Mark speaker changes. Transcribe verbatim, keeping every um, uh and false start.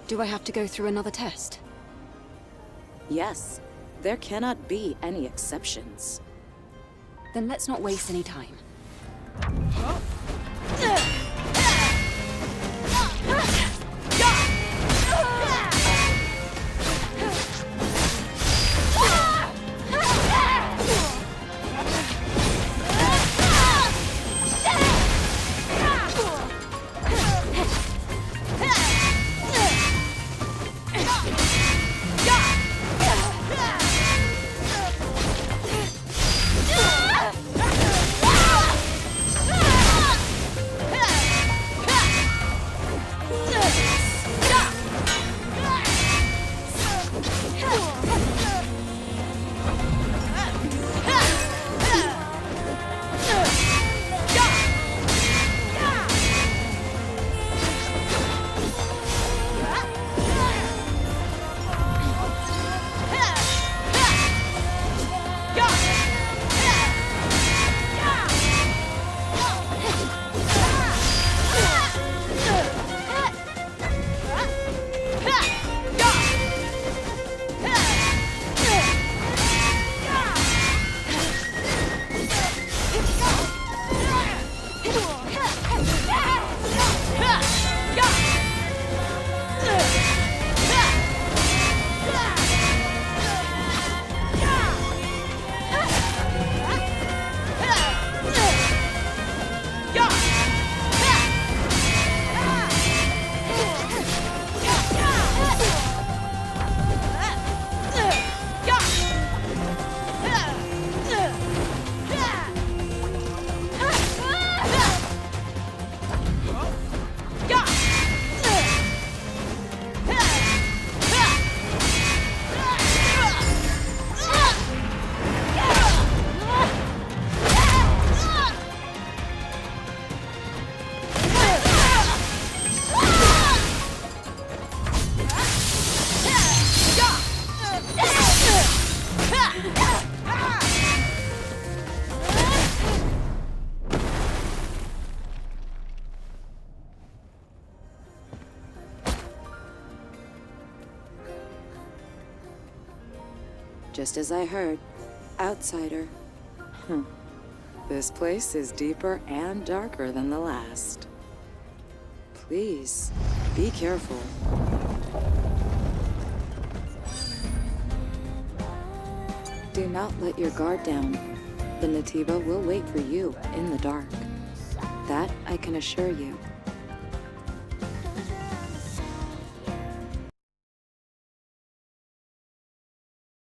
Speaker 1: Do I have to go through another test?
Speaker 2: Yes. There cannot be any exceptions.
Speaker 1: Then let's not waste any time.
Speaker 2: Just as I heard. Outsider. Hmm. This place is deeper and darker than the last. Please, be careful. Do not let your guard down. The Naytiba will wait for you in the dark. That I can assure you.